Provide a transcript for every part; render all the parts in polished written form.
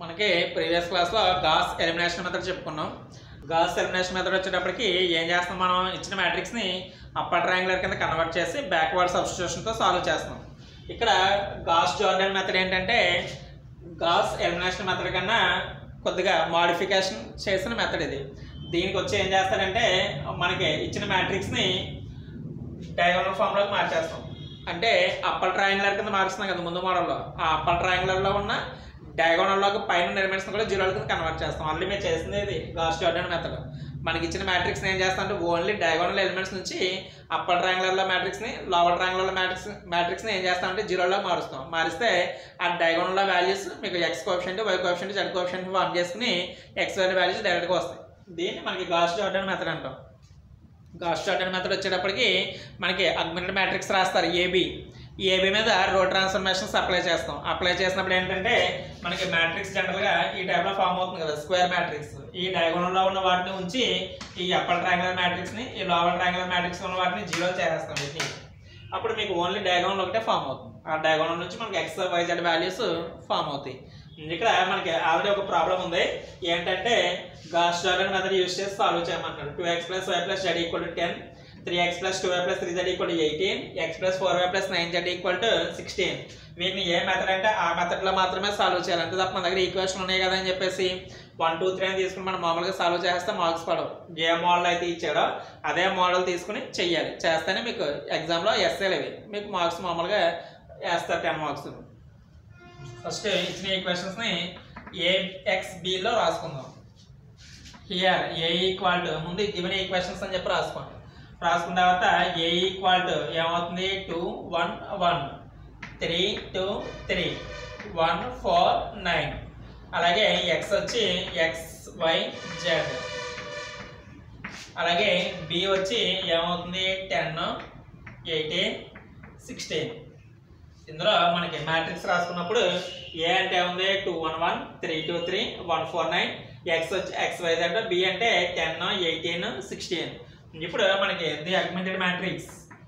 మనకి ప్రీవియస్ క్లాస్లో Gauss elimination method చెప్పుకున్నాం. గాస్ ఎలిమినేషన్ మెథడ్ వచ్చేటప్పటికి ఏం చేస్తాం, మనం ఇచ్చిన మ్యాట్రిక్స్ని అప్పర్ ట్రయాంగులర్ కింద కన్వర్ట్ చేసి బ్యాక్వర్డ్ సబ్స్టిట్యూషన్తో సాల్వ్ చేస్తాం. ఇక్కడ గాస్ జార్డన్ మెథడ్ ఏంటంటే గాస్ ఎలిమినేషన్ మెథడ్ కన్నా కొద్దిగా మాడిఫికేషన్ చేసిన మెథడ్ ఇది. దీనికి వచ్చి ఏం చేస్తారంటే మనకి ఇచ్చిన మ్యాట్రిక్స్ని డయాగోనల్ ఫామ్లోకి మార్చేస్తాం. అంటే అప్పర్ ట్రయాంగులర్ కింద మారుస్తున్నాం కదా ముందు మోడల్లో, ఆ అప్పర్ ట్రయాంగులర్లో ఉన్న డయాగోనల్లోకి పైన ఎలిమెంట్స్ కూడా జీరోల కింద కన్వర్ట్ చేస్తాం. ఆల్రెడీ మేము చేసింది ఇది గాస్ జార్డన్ మెథడ్. మనకి ఇచ్చిన మ్యాట్రిక్స్ని ఏం చేస్తాం అంటే ఓన్లీ డయాగోనల్ ఎలిమెంట్స్ నుంచి అప్పర్ ట్రయాంగులర్లో మ్యాట్రిక్స్ని లోవర్ ట్రయాంగులర్లో మ్యాట్రిక్స్ని ఏం చేస్తామంటే జీరోలో మారుస్తాం. మారిస్తే ఆ డయాగోనల్లో వాల్యూస్ మీకు x coefficient, y coefficient, z coefficient form చేసుకుని ఎక్స్ వై వాల్యూస్ డైరెక్ట్గా వస్తాయి. దీన్ని మనకి గాస్ జార్డన్ మెథడ్ అంటాం. గాస్ జార్డన్ మెథడ్ వచ్చేటప్పటికి మనకి అగ్మెంటెడ్ మ్యాట్రిక్స్ రాస్తారు ఏబీ. ఈ ఏబీ మీద రో ట్రాన్స్ఫర్మేషన్స్ అప్లై చేస్తాం. అప్లై చేసినప్పుడు ఏంటంటే మనకి మ్యాట్రిక్స్ జనరల్గా ఈ టైప్లో ఫామ్ అవుతుంది కదా, స్క్వేర్ మ్యాట్రిక్స్. ఈ డయాగోనల్లో ఉన్న వాటిని ఉంచి ఈ అప్పర్ ట్రయాంగులర్ మ్యాట్రిక్స్ని, ఈ లోవర్ ట్రయాంగులర్ మ్యాట్రిక్స్ ఉన్న వాటిని జీరో చేస్తాం. వీటిని అప్పుడు మీకు ఓన్లీ డయాగోనల్ ఒకటే ఫామ్ అవుతుంది. ఆ డయాగోనల్ నుంచి మనకి x y z values form అవుతాయి. ఇక్కడ మనకి ఆల్రెడీ ఒక ప్రాబ్లం ఉంది. ఏంటంటే గాస్ జార్డన్ మెథడ్ యూజ్ చేసి సాల్వ్ చేయమంటారు. 2x + y + z = 10, 3x + 2y + 3z = 18, x + 4y + 9z = 16. వీటిని ఏ మెథడ్ అంటే ఆ మెథడ్లో మాత్రమే సాల్వ్ చేయాలి. అంతే తప్ప మన దగ్గర ఈక్వేషన్ ఉన్నాయి కదా అని చెప్పేసి 1 2 3 అని తీసుకుని మనం మామూలుగా సాల్వ్ చేస్తే మార్క్స్ పడవు. ఏ మోడల్ అయితే ఇచ్చాడో అదే మోడల్ తీసుకుని చెయ్యాలి. చేస్తేనే మీకు ఎగ్జామ్లో ఎస్ఏలు ఇవి మీకు మార్క్స్ మామూలుగా వేస్తారు, 10 మార్క్స్. ఫస్ట్ ఇచ్చిన ఈక్వేషన్స్ని AXBలో రాసుకుందాం. హియర్ ఏ ఈక్వల్ టు ముందు గివెన్ ఈక్వేషన్స్ అని చెప్పి రాసుకోండి. రాసుకున్న తర్వాత ఏ ఈక్వల్ టు ఏమవుతుంది 2 1 1, 3 2 3, 1 4 9. అలాగే ఎక్స్ వచ్చి XYZ. అలాగే బి వచ్చి ఏమవుతుంది 10 18 16. ఇందులో మనకి మ్యాట్రిక్స్ రాసుకున్నప్పుడు ఏ అంటే ఉంది 2 1 1, 3 2 3, 1 4 9. ఎక్స్ వచ్చి XYZ, బి అంటే 10 18 16. ఇప్పుడు మనకి the augmented matrix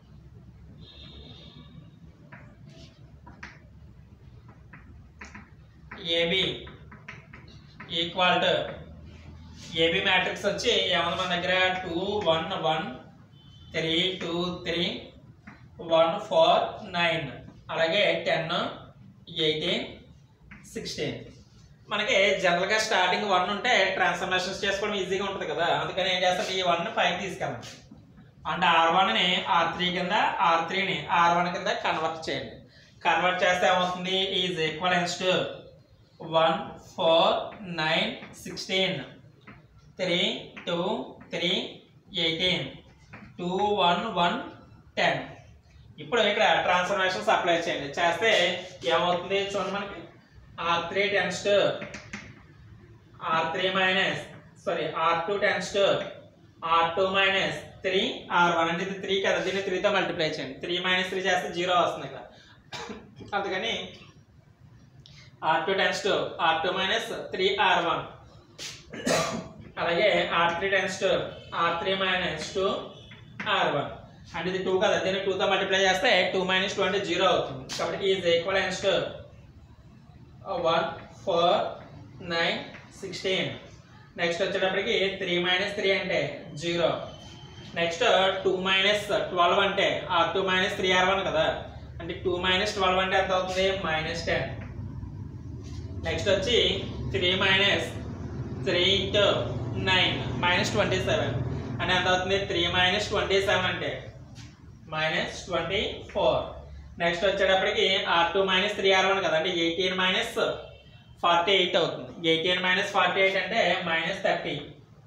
AB equal to AB matrix వచ్చి ఏమన్నా మన దగ్గర 2 1 1, 3 2 3, 1 4 9, అలాగే 10 18 16. మనకి జనరల్గా స్టార్టింగ్ 1 ఉంటే ట్రాన్స్ఫర్మేషన్స్ చేసుకోవడం ఈజీగా ఉంటుంది కదా, అందుకని ఏం చేస్తాం ఈ 1 పైకి తీసుకెళ్ళాం. అంటే R1ని R3 కింద, R3ని R1 కింద కన్వర్ట్ చేయండి. కన్వర్ట్ చేస్తే ఏమవుతుంది ఈజ్ ఈక్వలెన్స్ టు 1 4 9 16, 3 2 3 18, 2 1 1 10. ఇప్పుడు ఇక్కడ ట్రాన్స్ఫర్మేషన్స్ అప్లై చేయండి. చేస్తే ఏమవుతుంది చూడండి, మనకి R3 tends to R3 minus R2 tends to R2 minus 3 R1. అంటే ఇది 3 కదా, దీన్ని 3తో మల్టిప్లై చేయండి. 3 - 3 చేస్తే 0 వస్తుంది ఇక్కడ. అందుకని R2 tends to R2 minus 3 R1. అలాగే R3 tends to R3 minus 2 R1. అంటే ఇది 2 కదా, దీన్ని 2తో మల్టిప్లై చేస్తే 2 - 2 అంటే 0 అవుతుంది. కాబట్టి ఈజ్ ఈక్వలెన్స్ టు 1 4 9 16. నెక్స్ట్ వచ్చేటప్పటికి 3 - 3 అంటే 0. నెక్స్ట్ 2 - 12 అంటే R2 - 3 R1 కదా, అంటే 2 - 12 అంటే ఎంత అవుతుంది -10. నెక్స్ట్ వచ్చి 3 - 3 × 9 -27 అంటే ఎంత అవుతుంది 3 - 27 అంటే -24. నెక్స్ట్ వచ్చేటప్పటికి R2 - 3 R1 కదా, అంటే 18 - 48 అవుతుంది. 18 - 48 అంటే -30.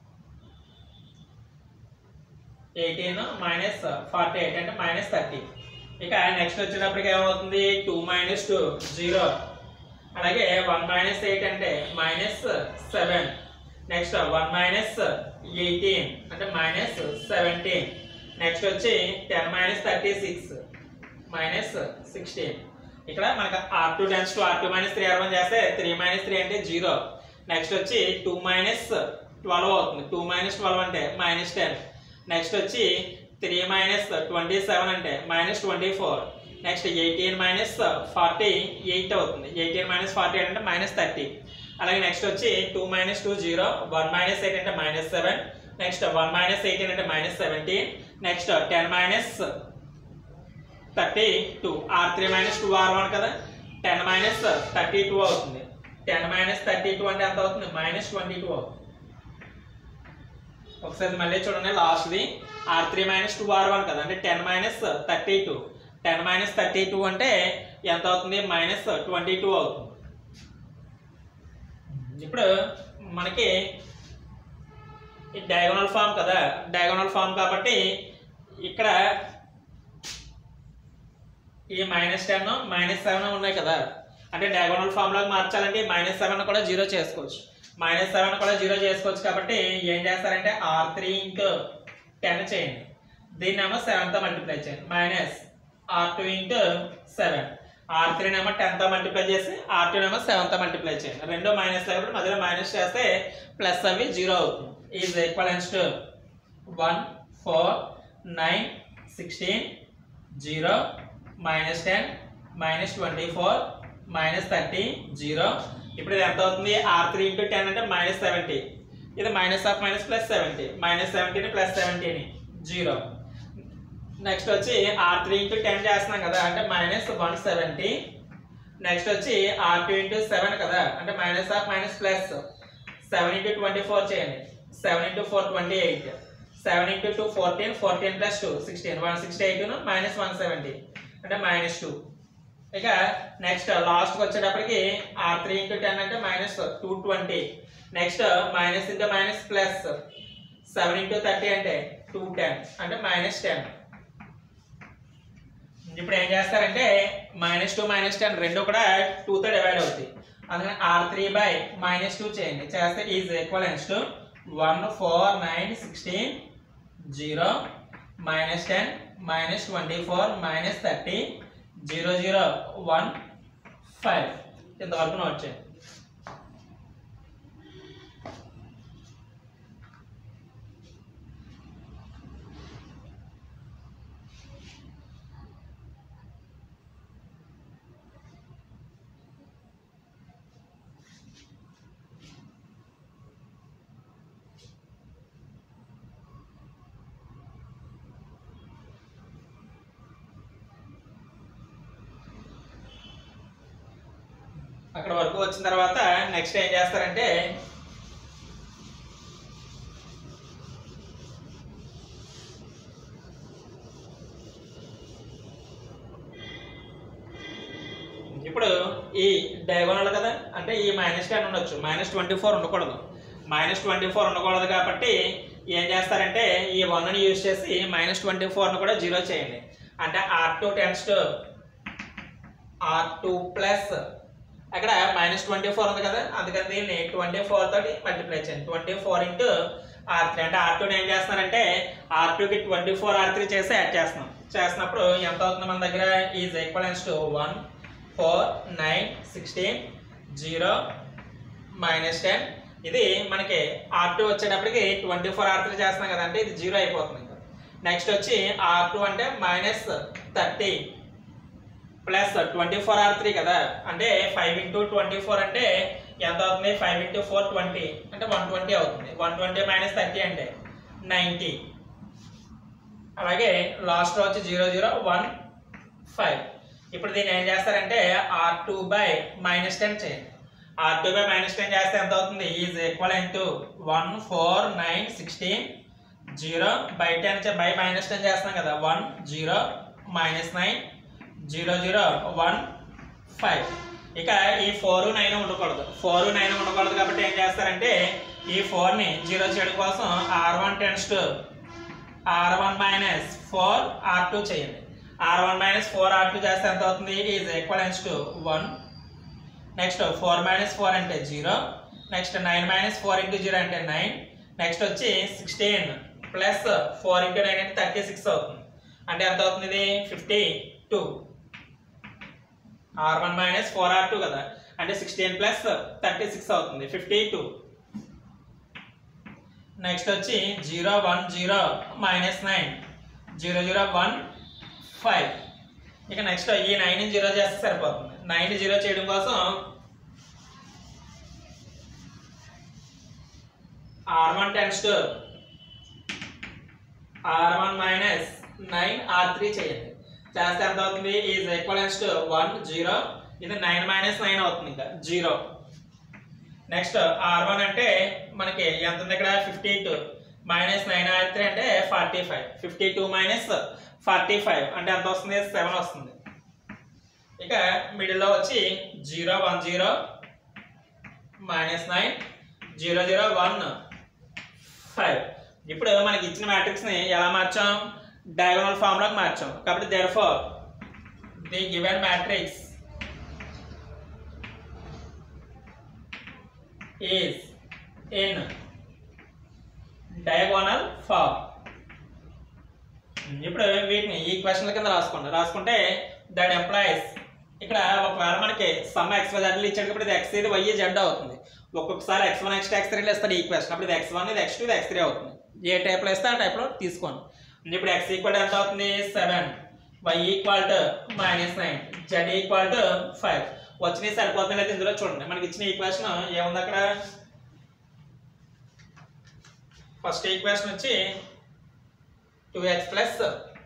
18 - 48 అంటే -30. ఇక నెక్స్ట్ వచ్చేటప్పటికి ఏమవుతుంది 2 - 2 0. అలాగే 1 - 8 అంటే -7. నెక్స్ట్ 1 - 18 అంటే -17. నెక్స్ట్ వచ్చి 10 - 36 -16. ఇక్కడ మనకు R2 tends to R2 - 3 R1 చేస్తే 3 - 3 అంటే 0. నెక్స్ట్ వచ్చి 2 - 12 అవుతుంది. 2 - 12 అంటే -10. నెక్స్ట్ వచ్చి 3 - 27 అంటే -24. నెక్స్ట్ 18 - 48 అవుతుంది. 18 - 48 అంటే -30. అలాగే నెక్స్ట్ వచ్చి 2 - 2 0, 1 - 8 అంటే -7, నెక్స్ట్ 1 - 18 అంటే -17, నెక్స్ట్ 10 - 32, R3 - 2 R1 కదా, 10 - 32 అవుతుంది. 10 - 32 అంటే ఎంత అవుతుంది? -22 అవుతుంది. ఒకసారి మళ్ళీ చూడండి, లాస్ట్ది R3 - 2 R1 కదా, అంటే 10 - 32, 10 - 32 అంటే ఎంత అవుతుంది? -22 అవుతుంది. ఇప్పుడు మనకి ఈ డయాగోనల్ ఫామ్ కదా, డయాగోనల్ ఫామ్ కాబట్టి ఇక్కడ ఈ -10 -7 ఉన్నాయి కదా, అంటే డయాగోనల్ ఫామ్ లోకి మార్చాలంటే -7 కూడా 0 చేసుకోవచ్చు. -7 కూడా 0 చేసుకోవచ్చు కాబట్టి ఏం చేస్తారంటే R3 × 10 చేయండి, దీన్ని ఏమో 7తో మల్టిప్లై చేయండి, -R2 × 7, R3 ఏమో 10తో మల్టిప్లై చేసి R2 ఏమో 7తో మల్టిప్లై చేయండి. రెండు మైనస్ కాబట్టి మధ్యలో మైనస్ చేస్తే ప్లస్ అవి 0 అవుతుంది. Is equivalence to 1 4 9 16 0 -10 -24 -30 0. ఇప్పుడు ఇది ఎంత అవుతుంది? R3 × 10 అంటే -70, ఇది -70 -70 +70 0. నెక్స్ట్ వచ్చి R3 × 10 చేస్తున్నాం కదా, అంటే -170. నెక్స్ట్ వచ్చి R2 × 7 కదా, అంటే -+. 7 × 24 చేయండి, 7 × 4 28, 7 × 2 14, 14 + 2 16, 168 -170 అంటే -2. ఇక నెక్స్ట్ లాస్ట్కి వచ్చేటప్పటికి R3 × 10 అంటే -220, next minus into minus plus 7 × 30 అంటే 210 అంటే -10. ఇప్పుడు ఏం చేస్తారంటే -2 -10 రెండు కూడా 2తో డివైడ్ అవుతాయి, అందుకని R3/-2 చేయండి, చేస్తే ఈజ్ ఈక్వలెన్స్ టు 1 4 9 16 0 -10 -24 -30 0 0 1 5. ఇంతవరకు నోట్ చేయండి. అక్కడ వరకు వచ్చిన తర్వాత నెక్స్ట్ ఏం చేస్తారంటే ఇప్పుడు ఈ డయాగోనల్ కదా, అంటే ఈ -10 ఉండొచ్చు, -24 ఉండకూడదు. -24 ఉండకూడదు కాబట్టి ఏం చేస్తారంటే ఈ 1ని యూజ్ చేసి -24ని కూడా 0 చేయండి, అంటే R2 → R2 ప్లస్ అక్కడ -24 ఉంది కదా, అందుకని దీన్ని 24 తోటి మల్టిప్లై చేయండి, 24 × R3. అంటే R2ని ఏం చేస్తున్నారంటే R2కి 24 R3 చేసి యాడ్ చేస్తున్నప్పుడు ఎంత అవుతుంది మన దగ్గర? Is equivalence to 1 4 9 16 0 -10. ఇది మనకి R2 వచ్చేటప్పటికి 24 R3 చేస్తున్నాం కదా, అంటే ఇది 0 అయిపోతుంది. నెక్స్ట్ వచ్చి R2 అంటే -30 ప్లస్ 24 R3 కదా, అంటే 5 × 24 అంటే ఎంత అవుతుంది? 5 × 4 20 అంటే 120 అవుతుంది. 120 -30 అంటే 90. అలాగే లాస్ట్ వచ్చి 0 0 1 5. ఇప్పుడు దీన్ని ఏం చేస్తారంటే R2/-10 చేయండి, R2/-10 చేస్తే ఎంత అవుతుంది? ఈజ్ ఈక్వలెంట్ టు 1 4 9 16 0 /10 /-10 చేస్తాం కదా, 1 0 -9 0 0 1 5. ఇక ఈ 4 9 ఉండకూడదు, 4 9 ఉండకూడదు కాబట్టి ఏం చేస్తారంటే ఈ 4ని 0 చేయడం కోసం R1 → R1 - 4 R2 చేయండి, R1 - 4 R2 చేస్తే ఎంత అవుతుంది? Is equivalence to 1. నెక్స్ట్ 4 - 4 అంటే 0, నెక్స్ట్ 9 - 4 × 0 అంటే 9, నెక్స్ట్ వచ్చి 16 ప్లస్ 4 × 9 అంటే 36 అవుతుంది, అంటే ఎంత అవుతుంది? ఇది 52. R1 - 4 R2 కదా, అంటే 16 ప్లస్ 36 అవుతుంది, 52. నెక్స్ట్ వచ్చి 0 1 0 -9 0 0 1 5. ఇక నెక్స్ట్ ఈ 9ని 0 చేస్తే సరిపోతుంది. 9ని 0 చేయడం కోసం R1 tends to R1 minus 9 R3 చేయండి. చేస్తే ఎంత అవుతుంది? Is equivalence to 1 0. ఇది 9 minus 9 అవుతుంది, ఇంకా 0. నెక్స్ట్ R1 అంటే మనకి ఎంత ఉంది ఇక్కడ? 52 minus 9 R3 అంటే 45. 52 minus 45 అంటే ఎంత వస్తుంది? 7 వస్తుంది. ఇక మిడిల్లో వచ్చి 0 1 0 minus 9 0 0 1 5. ఇప్పుడు మనకి ఇచ్చిన మ్యాట్రిక్స్ని ఎలా మార్చాం? డయాగోనల్ ఫార్ములాకి మార్చాం. కాబట్టి therefore the given matrix is in diagonal form. ఇప్పుడు వీటిని ఈ క్వశ్చన్ల కింద రాసుకుంటే దట్ ఎంప్లాయిస్ ఇక్కడ ఒకవేళ మనకి సమ్ x y z ఇచ్చేటప్పుడు ఇది x ఇది y z అవుతుంది. ఒక్కొక్కసారి x1 x2 x3 ఇస్తాడు ఈ క్వశ్చన్. అప్పుడు ఇది x1 ఇది x2 ఇది x3 అవుతుంది. ఏ టైప్లో ఇస్తే ఆ టైప్లో తీసుకోండి. ఇప్పుడు x ఈక్వల్ ఎంత అవుతుంది? 7, y equal to -9, z equal to 5. వచ్చినవి సరిపోతుంది లేదా ఇందులో చూడండి. మనకి ఇచ్చిన ఈక్వేషన్ ఏముంది అక్కడ? ఫస్ట్ ఈక్వేషన్ వచ్చి 2x plus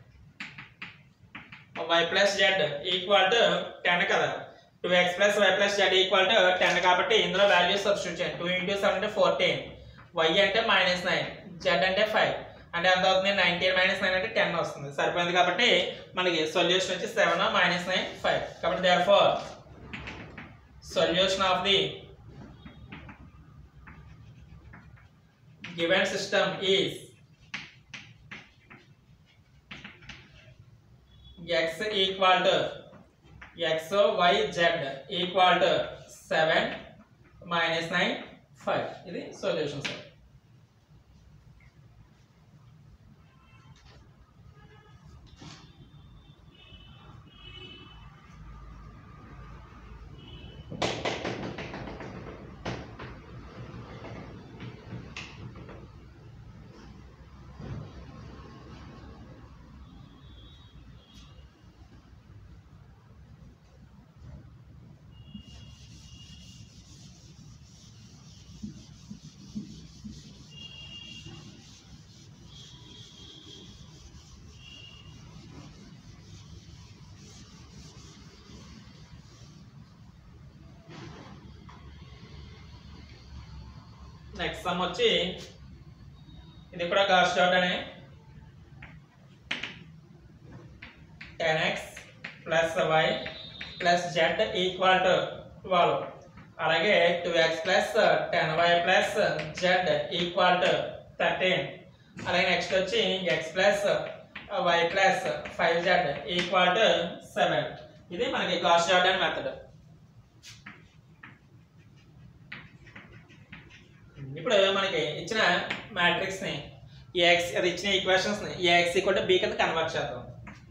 y plus z equal to 10 కదా. 2x plus y plus z equal to 10 కాబట్టి ఇందులో వాల్యూస్ సబ్స్టిట్యూట్ చేయండి. 2 into 7 అంటే 14, y అంటే -9, z అంటే 5 అంటే ఎంత అవుతుంది? 19 minus 9 అంటే 10 వస్తుంది. సరిపోయింది. కాబట్టి మనకి సొల్యూషన్ వచ్చి 7 minus 9 5. కాబట్టి therefore solution of the given system is x equal to x y z equal to 7 minus 9 5. ఇది సొల్యూషన్ సార్. నెక్స్ట్ సమ్ వచ్చి ఇది కూడా గాస్ డాట్ అనే 10x plus y plus z equal to 12. అలాగే 2x plus 10y plus z equal to 13. అలాగే next వచ్చి x plus y plus 5z equal to 7. ఇది మనకి గాస్ జార్డాన్ మెథడ్. ఇప్పుడు మనకి ఇచ్చిన మ్యాట్రిక్స్ ని ax అది ఇచ్చిన ఈక్వేషన్స్ ని ax ఈక్వల్ టు b కింద కన్వర్ట్ చేద్దాం.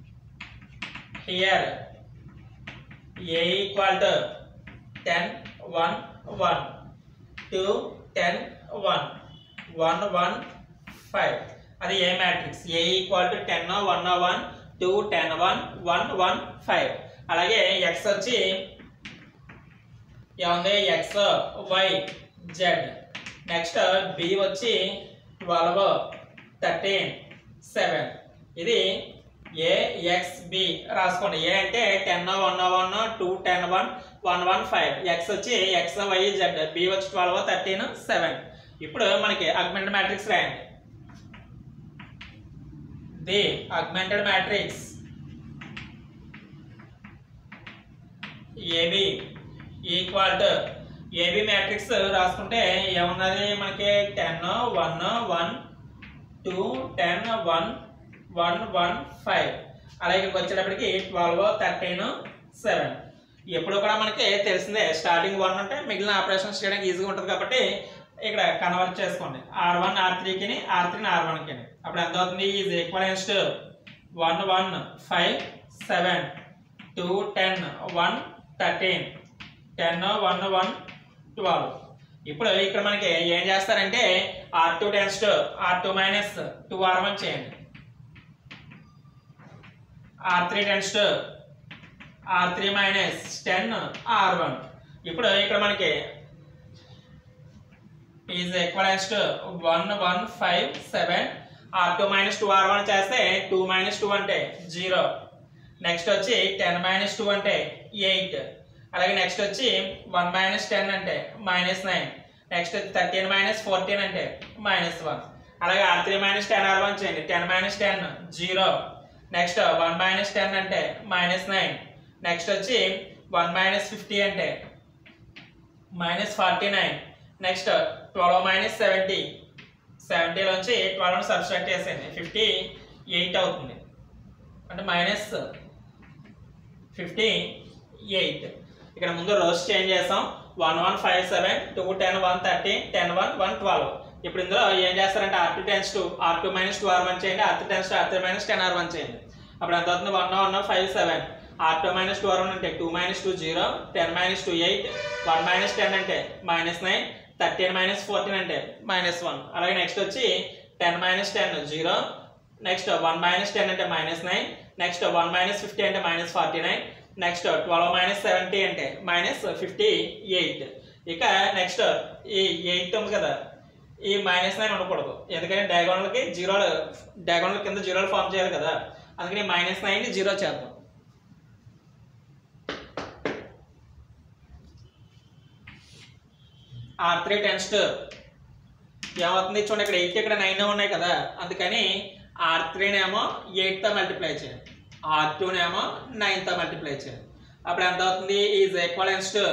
Here a equal to 10 1 1 2 10 1 1 1 5. అది A matrix? a equal to 10 1 1 2 10 1 1 1 5. అలాగే x వచ్చి ఏముంది? x y z. Next b వచ్చి 12 13 7. ఇది a x b రాసుకోండి. a అంటే 10 1 1 2 10 1 1 1 5. x వచ్చి x y z, b వచ్చి 12 13 7. ఇప్పుడు మనకి ఆగ్మెంటెడ్ మ్యాట్రిక్స్ రాయండి. The augmented matrix ab equal to AB matrix రాసుకుంటే ఏమున్నది మనకి? 10 1 1 2 10 1 1 1 5. అలాగే ఇక్కడికి వచ్చేటప్పటికి 12 13 7. ఎప్పుడు కూడా మనకి తెలిసిందే స్టార్టింగ్ 1 ఉంటే మిగిలిన ఆపరేషన్స్ చేయడానికి ఈజీగా ఉంటుంది. కాబట్టి ఇక్కడ కన్వర్ట్ చేసుకోండి. R1 R3కి R3 R1కి. అప్పుడు ఎంత అవుతుంది? Is equivalence to 1 1 5 7 2 10 1 13 10 1 1 12. ఇప్పుడు ఇక్కడ మనకి ఏం చేస్తారంటే R2 tends to R2 minus 2 R1 చేయండి. R3 tends to R3 minus 10 R1. ఇప్పుడు ఇక్కడ మనకి is equals to 1157 R2 minus 2 R1 చేస్తే 2 మైనస్ 2 అంటే 0. నెక్స్ట్ వచ్చి 10 మైనస్ 2 అంటే 8. అలాగే నెక్స్ట్ వచ్చి 1 మైనస్ 10 అంటే -9. నెక్స్ట్ 13 మైనస్ 14 అంటే -1. అలాగే R3 మైనస్ 10 R1 చేయండి. 10 మైనస్ 10 0. నెక్స్ట్ 1 మైనస్ 10 అంటే -9. నెక్స్ట్ వచ్చి 1 మైనస్ 50 అంటే -49. Next 12 minus 70. 70 లోంచి 12 సబ్స్ట్రాక్ట్ చేసేయండి. 58 అవుతుంది. అంటే -58. ఇక్కడ ముందు రోస్ చేంజ్ చేస్తాం. 1157 210 130 10 1 112. ఇప్పుడు ఇందులో ఏం చేస్తారంటే R2 tends to R2 minus 2 R1 చేయండి. R3 tends to R3 minus 10 R1 చేయండి. అప్పుడు ఎంత అవుతుంది? 1157 R2 మైనస్ 2 R1 అంటే 2 మైనస్ 2 0. 10 మైనస్ 2 8. 1 మైనస్ 10 అంటే -9. 13 మైనస్ 14 అంటే -1. అలాగే నెక్స్ట్ వచ్చి 10 మైనస్ 10 0. నెక్స్ట్ 1 మైనస్ 10 అంటే -9. నెక్స్ట్ 1 మైనస్ 50 అంటే -49. నెక్స్ట్ 12 మైనస్ 70 అంటే -58. ఇక నెక్స్ట్ ఈ 8 ఉంది కదా, ఈ -9 ఉండకూడదు. ఎందుకంటే డయాగోనల్కి జీరోలు, డయాగోనల్ కింద జీరోలు ఫామ్ చేయాలి కదా, అందుకని -9ని 0 చేద్దాం. R3 టెన్స్ టు ఏమవుతుంది చూడండి, ఇక్కడ 8 ఇక్కడ 9 ఉన్నాయి కదా, అందుకని R3నేమో 8తో మల్టిప్లై చేయాలి, R2నేమో 9తో మల్టిప్లై చేయాలి. అప్పుడు ఎంత అవుతుంది? Is equals to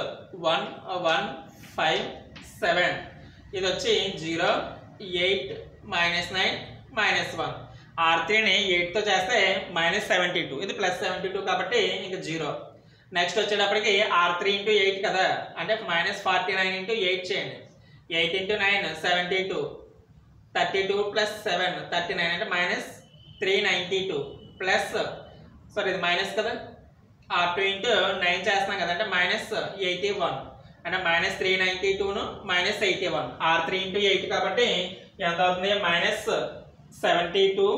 1157. ఇది వచ్చి 0 8 -9 -1. R3ని 8తో చేస్తే -72. ఇది +72 కాబట్టి ఇంకా 0. నెక్స్ట్ వచ్చేటప్పటికి R3 × 8 కదా, అంటే -49 × 8 చేయండి. 8 × 9 72. 32 + 7 39 అంటే -392 ప్లస్, సారీ ఇది మైనస్ కదా, R2 × 9 చేస్తున్నాం కదా, అంటే -81 అంటే -392ను -81. R3 × 8 కాబట్టి ఎంత అవుతుంది? -72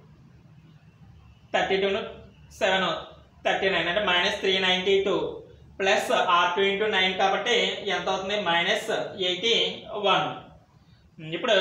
32ను 7 39 అంటే -392 ప్లస్ R2 × 9 కాబట్టి ఎంత అవుతుంది? -81. ఇప్పుడు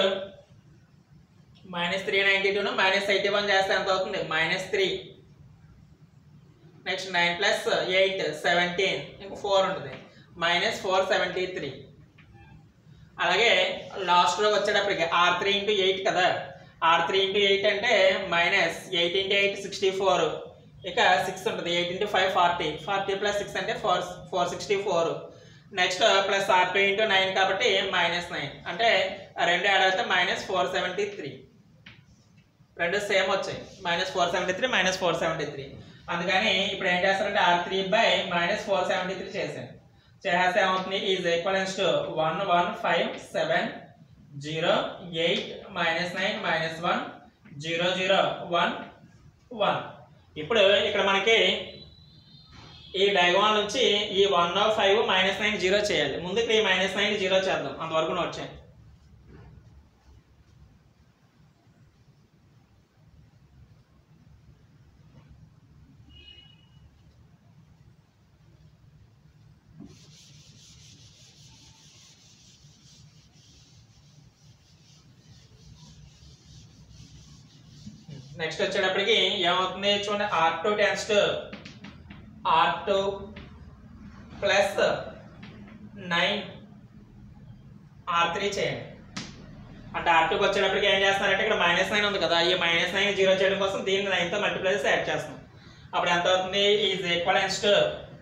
-392ను -81 చేస్తే ఎంత అవుతుంది? -3. నెక్స్ట్ 9 + 8 17, ఇంకా 4 ఉంటుంది, -473. అలాగే లాస్ట్ రోకి వచ్చేటప్పటికి R3 × 8 కదా, R3 × 8 అంటే -8 × 8 64, ఇక 6 ఉంటుంది. 8 × 5 40, 40 + 6 అంటే 464. నెక్స్ట్ ప్లస్ R2 × 9 కాబట్టి -9 అంటే రెండు యాడ్ అయితే -473. రెండు సేమ్ వచ్చాయి, -473 -473. అందుకని ఇప్పుడు ఏం చేస్తారంటే R3/-473 చేసాను. చేస్తే ఏమవుతుంది? Is equals to 1157 0 8 -9 -1 0 0 1 1. ఇప్పుడు ఇక్కడ మనకి ఈ డయాగోనల్ నుంచి ఈ 105 -9 0 చేయాలి. ముందు ఇక్కడ ఈ -9 0 చేద్దాం, అంతవరకు నోట్ చేయండి. నెక్స్ట్ వచ్చేటప్పటికి ఏమవుతుంది చూడండి, R2 tends to R2 + 9 R3 చేయండి. అంటే R2కి వచ్చేటప్పటికి ఏం చేస్తున్నారంటే ఇక్కడ -9 ఉంది కదా, ఈ -9 0 చేయడం కోసం దీన్ని 9తో మల్టిప్లై చేసి యాడ్ చేస్తాం. అప్పుడు ఎంత అవుతుంది? Is equals to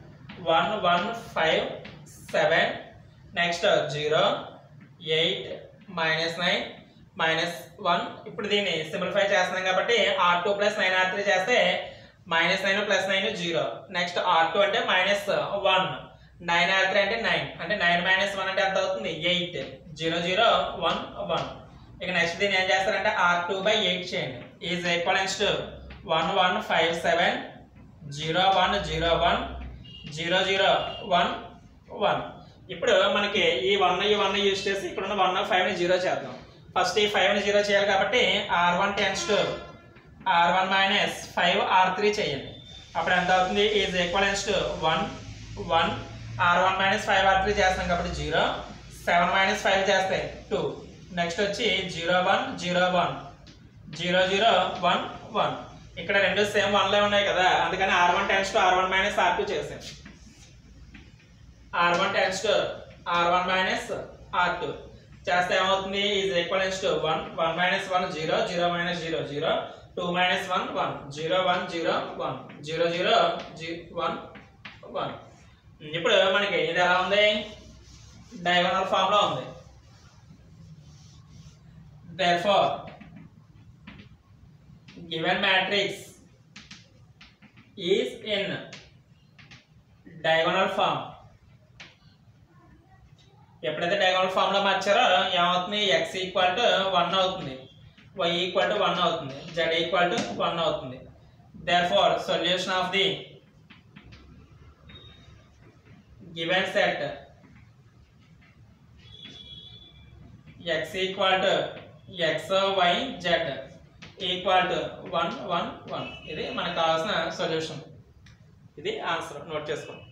1157 next 0 8 -9 -1. ఇప్పుడు దీన్ని సింప్లిఫై చేస్తున్నాం కాబట్టి R2 + 9 R3 చేస్తే -9 + 9 0. నెక్స్ట్ R2 అంటే -1, 9 R3 అంటే 9, అంటే 9 - 1 అంటే ఎంత అవుతుంది? 8 0 0 1 1. ఇక నెక్స్ట్ దీన్ని ఏం చేస్తారంటే R2/8 చేయండి. Is equals to 1157 0 1 0 1 0 0 1 1. ఇప్పుడు మనకి ఈ 1 యూజ్ చేసి ఇక్కడ ఉన్న 105ని 0 చేద్దాం. ఫస్ట్ ఈ 5ని 0 చేయాలి కాబట్టి R1 tends to R1 - 5 R3 చేయండి. అప్పుడు ఎంత అవుతుంది? Is equals to 1 1 R1 - 5 R3 చేస్తాం కాబట్టి 0 7 - 5 చేస్తే 2. నెక్స్ట్ వచ్చి 0 1 0 1 0 0 1 1. ఇక్కడ రెండు సేమ్ 1 లే ఉన్నాయి కదా, అందుకని r1 tends to r1 minus r2 చేసాం. r1 tends to r1 minus r2 చేస్తే ఏమవుతుంది, is equals to 1 1 minus 1 0 0 minus 0 0 2 minus 1 1 0 1 0 1 0 0 1 1. ఇప్పుడు మనకి ఇది ఎలా ఉంది, డయాగోనల్ ఫామ్ లో ఉంది. therefore given matrix is in diagonal form. ఎప్పుడైతే డయాగోనల్ ఫామ్ లో మార్చారో ఏమవుతుంది, x ఈక్వల్ టు 1 అవుతుంది, y ఈక్వల్ టు 1 అవుతుంది, z ఈక్వల్ టు 1 అవుతుంది. therefore solution of the given set x equal to x y z equal to 1 1 1. ఇది మనకు కావాల్సిన సొల్యూషన్. ఇది ఆన్సర్, నోట్ చేసుకోండి.